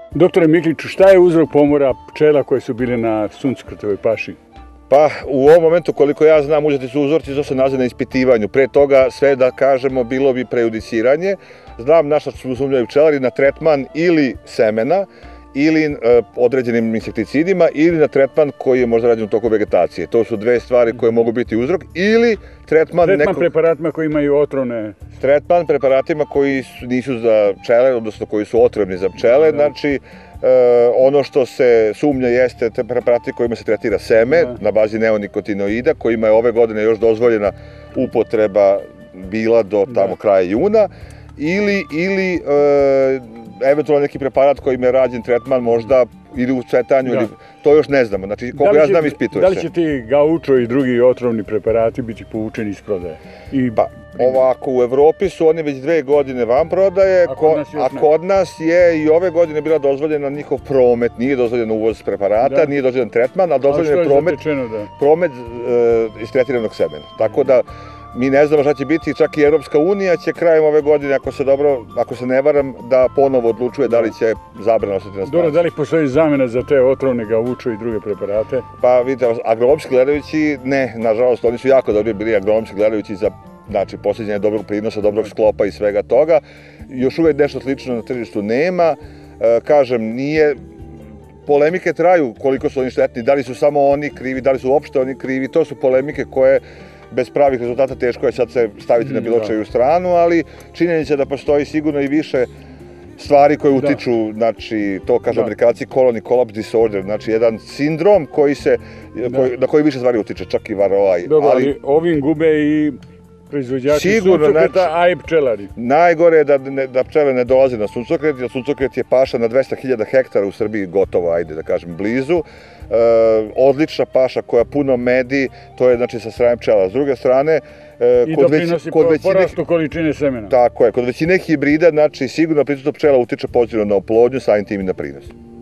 Doktore Mikliću, šta je uzrok pomora pčela koje su bile na suncokretovoj paši? Pa u ovom momentu, koliko ja znam, uzeti su uzorci, to se nalazi na ispitivanju. Pre toga, sve da kažemo, bilo bi prejudiciranje. Znam na šta su sumnjaju pčelari, na tretman ili semena, ili određenim insekticidima, ili na tretman koji je možda rađen u toku vegetacije. To su dve stvari koje mogu biti uzrok, ili tretman preparatima koji imaju otrovne... Tretman preparatima koji nisu za pčele, odnosno koji su otrovni za pčele, znači ono što se sumnja jeste te preparati kojima se tretira seme na bazi neonikotinoida, kojima je ove godine još dozvoljena upotreba bila do tamo kraja juna, ili eventualno neki preparat kojim je rađen tretman možda ili u cvetanju, to još ne znamo. Znači, koliko ja znam, ispituje se. Da li će ti gaučo i drugi otrovni preparati biti povučeni iz prodaje? Pa, ovako, u Evropi su oni već 2 godine van prodaje, a kod nas je i ove godine bila dozvoljena njihov promet, nije dozvoljen uvoz preparata, nije dozvoljen tretman, a dozvoljen je promet istretiranog semena. Tako da, mi ne znamo šta će biti, čak i Evropska unija će krajem ove godine, ako se ne varam, da ponovo odlučuje da li će zabrana ostati na snazi. Dobro, da li postoji zamena za te otrovne gaučo i druge preparate? Pa vidite, agronomski gledajući, ne, nažalost, oni su jako dobri bili agronomski gledajući za posljednje dobrog prinosa, dobrog sklopa i svega toga. Još uvek nešto slično na tržištu nema. Kažem, nije... Polemike traju koliko su oni štetni, da li su samo oni krivi, da li su uopšte oni krivi, to su polemike koje bez pravih rezultata teško je sad se staviti na bilo čiju stranu, ali činjenica da postoji sigurno i više stvari koje utiču, znači, to kažu Amerikanci colony collapse disorder, znači jedan sindrom na koji više stvari utiče, čak i varroa. Dobro, ali ovim gube i proizvođači suncokreta, a i pčelari. Najgore je da pčele ne dolaze na suncokret, jer suncokret je paša na 200.000 hektara u Srbiji gotovo, ajde da kažem, blizu. Odlična paša koja puno medi, to je znači sa strane pčela. S druge strane, i doprinosi porastu količine semena. Tako je, kod većine hibrida, znači sigurno prisustvo pčela utiče pozitivno na oplodnju, samim tim i na prinos.